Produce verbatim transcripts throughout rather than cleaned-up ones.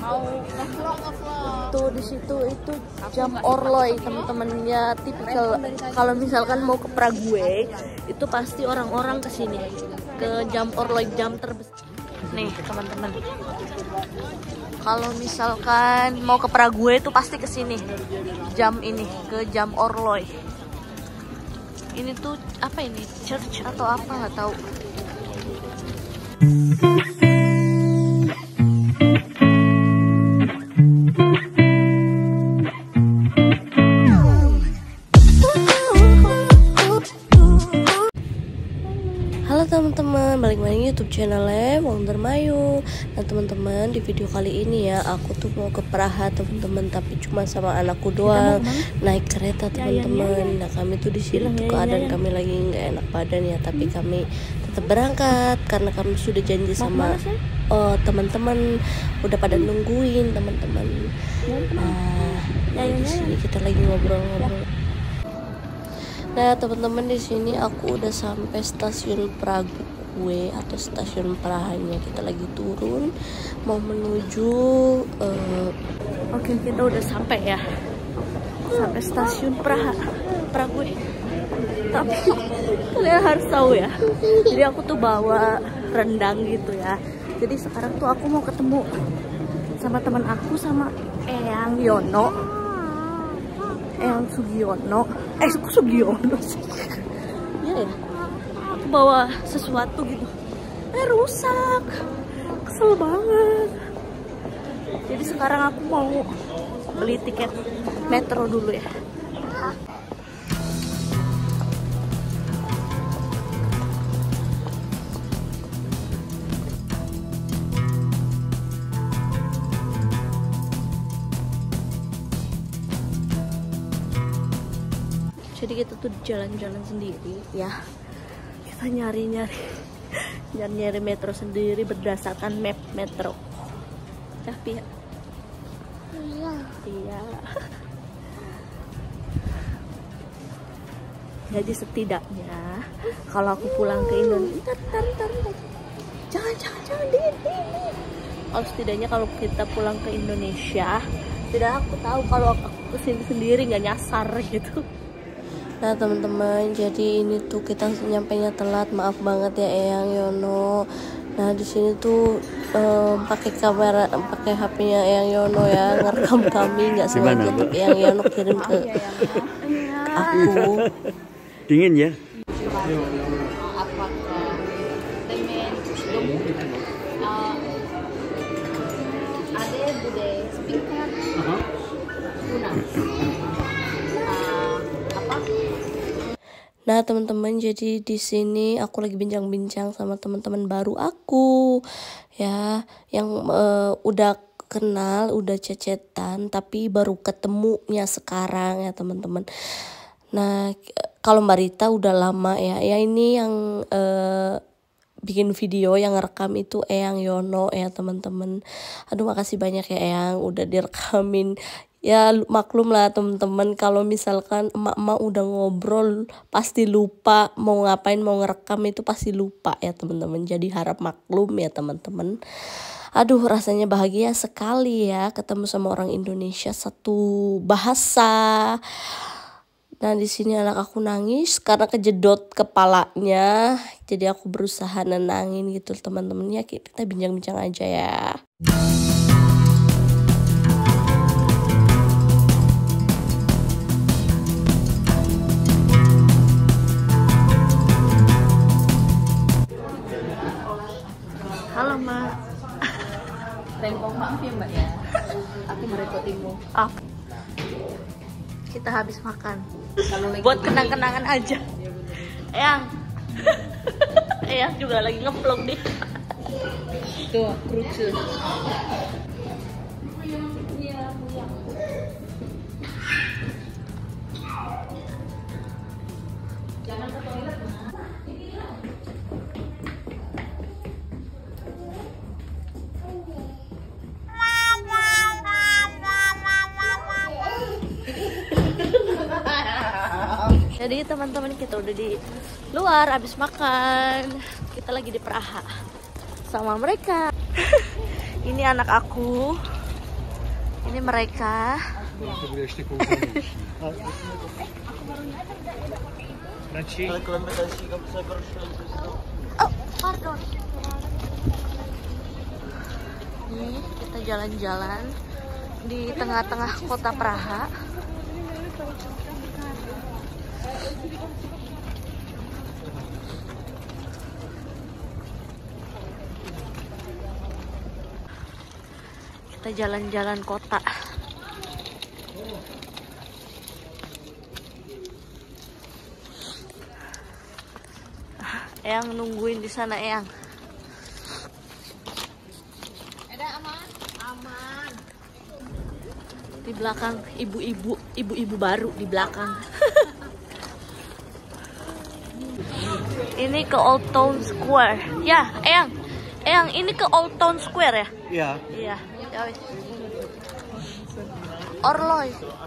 mau ngevlog ngevlog. Tuh di situ itu jam Orloj teman-temannya, tipikal kalau misalkan mau ke Prague itu pasti orang-orang kesini ke jam Orloj, jam terbesar. Nih teman-teman, kalau misalkan mau ke Prague itu pasti kesini jam ini, ke jam Orloj. Ini tuh apa ini, church atau apa nggak tahu. Halo teman-teman, balik lagi YouTube channelnya Wonder Mayu. Nah teman-teman, di video kali ini ya aku tuh mau ke Praha teman-teman, tapi cuma sama anakku doang, naik kereta teman-teman. Nah kami tuh di sini tuh keadaan kami lagi nggak enak badan ya, tapi kami tetap berangkat karena kami sudah janji sama oh, teman-teman, udah pada nungguin teman-teman. Nah di sini kita lagi ngobrol-ngobrol. Nah teman-teman, di sini aku udah sampai stasiun Prague atau stasiun Prahanya. Kita lagi turun mau menuju uh, oke okay, kita udah sampai ya, sampai stasiun Praha Prague. Tapi kalian harus tahu ya, jadi aku tuh bawa rendang gitu ya. Jadi sekarang tuh aku mau ketemu sama teman aku, sama Eyang Yono, Eyang Sugiono, eh aku Sugiono sih. Ya ya, aku bawa sesuatu gitu, eh rusak, kesel banget. Jadi sekarang aku mau beli tiket metro dulu ya. Jadi kita tuh jalan-jalan sendiri ya, kita nyari-nyari nyari-nyari metro sendiri berdasarkan map metro. Tapi ya iya iya jadi setidaknya kalau aku pulang ke Indonesia, tar, tar, tar. jangan jangan jangan dingin, dingin. Kalau setidaknya kalau kita pulang ke Indonesia, tidak aku tahu kalau aku kesini sendiri nggak nyasar gitu. Nah teman-teman, jadi ini tuh kita nyampainya telat, maaf banget ya Eyang Yono. Nah di sini tuh um, pakai kamera, pakai H P-nya Eyang Yono ya, ngerekam kami nggak sengaja, tapi Eyang Yono kirim ke, ke aku. Dingin ya? Ada bude speaker. Nah teman-teman, jadi di sini aku lagi bincang-bincang sama teman-teman baru aku ya, yang uh, udah kenal, udah cecetan, tapi baru ketemunya sekarang ya teman-teman. Nah kalau Mbak Rita udah lama ya, ya ini yang uh, bikin video, yang ngerekam itu Eyang Yono ya teman-teman. Aduh makasih banyak ya Eyang, udah direkamin. Ya maklum lah teman-teman, kalau misalkan emak-emak udah ngobrol pasti lupa mau ngapain, mau ngerekam itu pasti lupa ya teman-teman. Jadi harap maklum ya teman-teman. Aduh rasanya bahagia sekali ya ketemu sama orang Indonesia satu bahasa. Nah di sini anak aku nangis karena kejedot kepalanya. Jadi aku berusaha nenangin gitu teman-teman ya, kita bincang-bincang aja ya. Halo Mak. Tempong maaf ya Mbak ya, aku merepotimu. Ah, kita habis makan. Kalau lagi Buat kenang-kenangan aja. Eyang, Eyang juga lagi nge-vlog nih. tuh kerucut. Jangan ke toilet. Jadi teman-teman, kita udah di luar habis makan. Kita lagi di Praha sama mereka. Ini anak aku, Ini mereka. Oh, pardon. Ini kita jalan-jalan di tengah-tengah kota Praha. Kita jalan-jalan kota. Eyang nungguin di sana, Eyang. Ada aman? Aman. Di belakang ibu-ibu, ibu-ibu baru di belakang. Ini ke Old Town Square. Ya, Eyang. Eyang, ini ke Old Town Square ya? Iya. Iya. Ya wis. Orloy.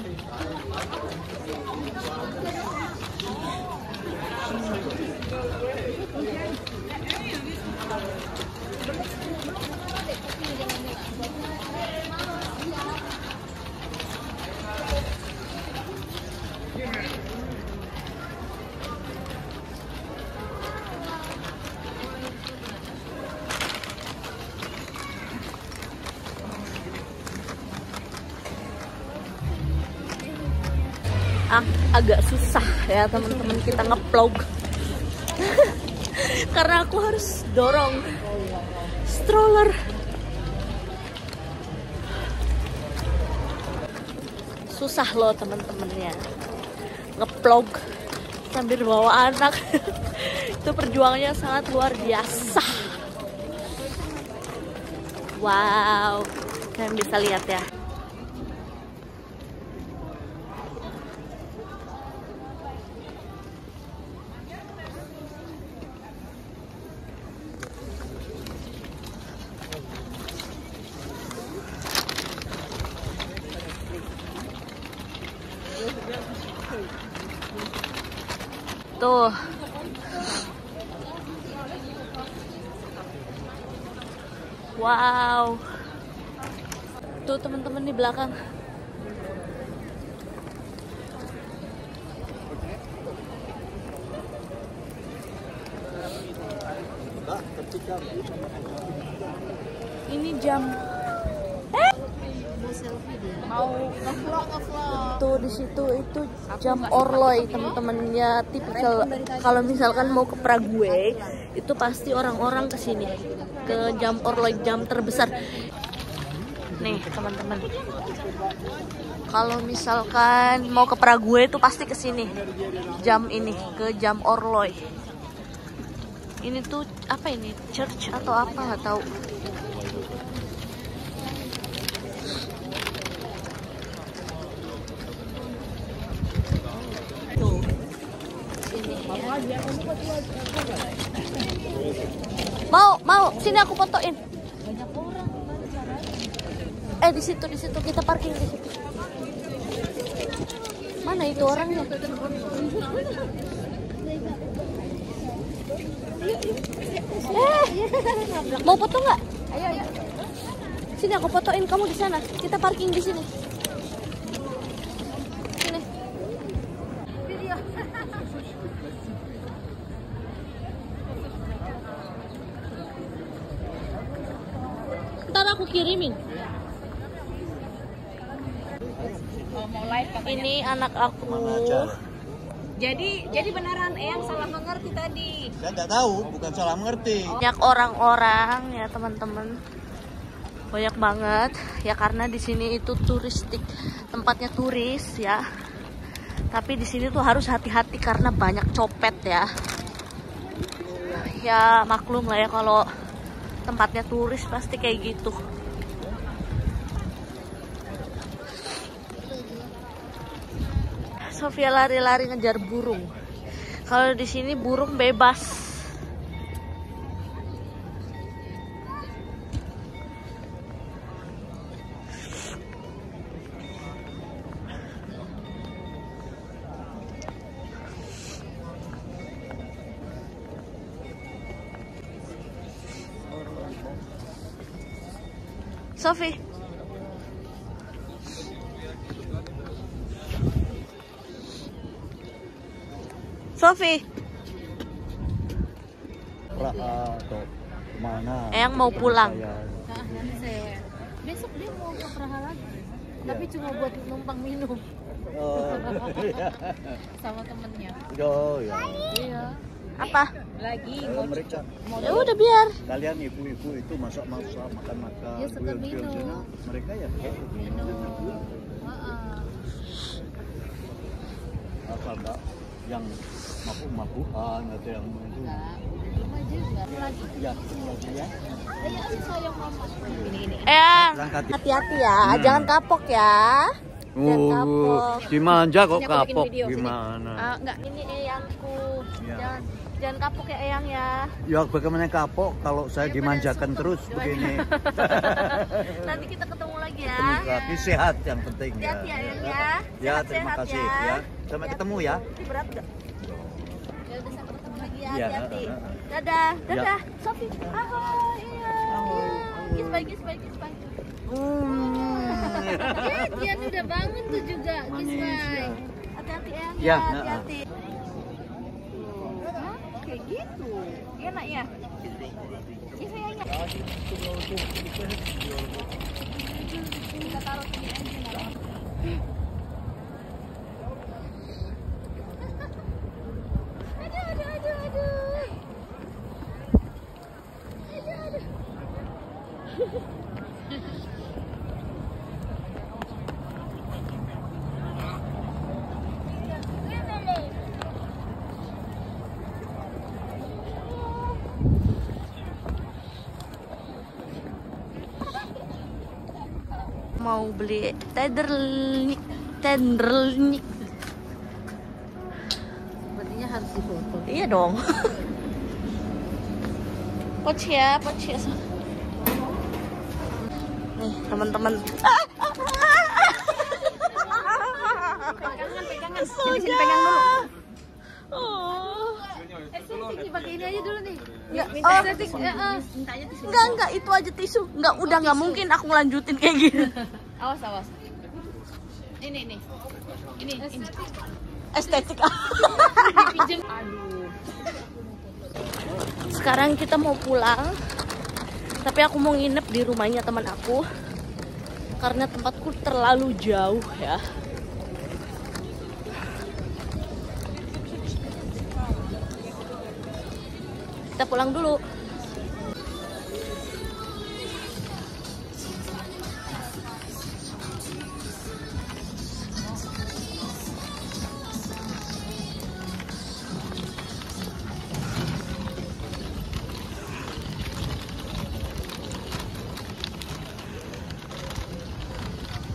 Ag agak susah ya teman-teman kita nge-vlog karena aku harus dorong stroller. Susah loh teman-temannya nge-vlog sambil bawa anak. Itu perjuangannya sangat luar biasa. Wow, kalian bisa lihat ya. Tuh. Wow. Tuh teman-teman di belakang. Ini jam. Eh? Mau ngevlog ngevlog. Tuh di situ itu jam Orloy teman-temannya tipikal. Kalau misalkan mau ke Prague itu pasti orang-orang kesini ke jam Orloy, jam terbesar. Nih teman-teman, kalau misalkan mau ke Prague itu pasti kesini jam ini, ke jam Orloy. Ini tuh apa ini, church atau apa nggak tahu. Mau, mau, sini aku fotoin. Banyak orang. Eh di situ, di situ kita parking di situ. Mana itu orangnya? Eh, mau foto nggak? Ayo, ayo. Sini aku fotoin kamu di sana. Kita parking di sini. Sini. Ntar aku kirimin. Kalau mau live katanya. Ini anak aku. Jadi, jadi beneran Eyang salah mengerti tadi. Saya nggak tahu, bukan salah mengerti. Banyak orang-orang ya teman-teman. Banyak banget ya karena di sini itu turistik, tempatnya turis ya. Tapi di sini tuh harus hati-hati karena banyak copet ya. Ya maklum lah ya kalau tempatnya turis pasti kayak gitu. Sofia lari-lari ngejar burung. Kalau di sini burung bebas. Sofi. Sofi. Praha atau kemana? Eyang mau pulang. Nah, nanti saya besok dia mau ke Praha lagi. Tapi cuma buat numpang minum Oh, iya. sama temennya. Oh, ya. Iya. Apa? Lagi Eh, mau mereka, Ya udah biar. kalian ibu-ibu itu masak-masak, makan-makan. Ya, suka guyon-guyon minum. sana. Mereka ya kayak minum. Heeh. asal enggak yang mabuk-mabukan atau yang itu. Enggak, cuma juga lagi. Ya, lagi ya. Ayah sih sayang mama. Ini ini. Eyang, Berangkat. hati-hati ya, Hmm. jangan kapok ya. Jangan kapok. dimanja kok Sini aku bikin kapok video, sini. gimana? Ah, enggak, ini Eyangku. Ya. Jangan jangan kapok ya Eyang ya. Ya bagaimana kapok kalau saya dimanjakan terus begini. Nanti kita ketemu lagi ya. Ketemu lagi sehat yang penting ya. Hati-hati ya Eyang ya. Ya, Sehat-sehat terima kasih ya. ya. Sampai ketemu ya. Ini berat enggak? Ya udah sampai ketemu lagi ya. Ya, Hati-hati. uh, uh, uh. Dadah, Ya. dadah. Sofi. Ahoy. Iya. Kiss bye, kiss bye, kiss bye. Ya, Jian udah bangun tuh juga. Kiss Manis, bye. ya. Hati-hati Eyang Ya, ya. uh, uh. Hati-hati. Hah? Kayak gitu. Enak ya? Iya sayangnya. Kita taruh sini aja. Aduh, aduh, aduh, aduh. Aduh, aduh. Mau beli tendernik, tendernik. Sepertinya harus difoto. Iya dong. Poch ya, poch ya. Nih teman-teman. Pegangan, pegangan. Sini, Sini, sini pegang dulu. Oh. Estetik dipakai ini aja dulu nih. Enggak, Minta oh. estetik. Ya, eh. Minta aja tisu. Enggak, enggak, itu aja tisu. Enggak, udah enggak mungkin aku ngelanjutin kayak gini. Awas, awas. Ini, ini. Ini, ini. Estetik. Pinjem. Aduh. Sekarang kita mau pulang. Tapi aku mau nginep di rumahnya teman aku. Karena tempatku terlalu jauh ya. Kita pulang dulu.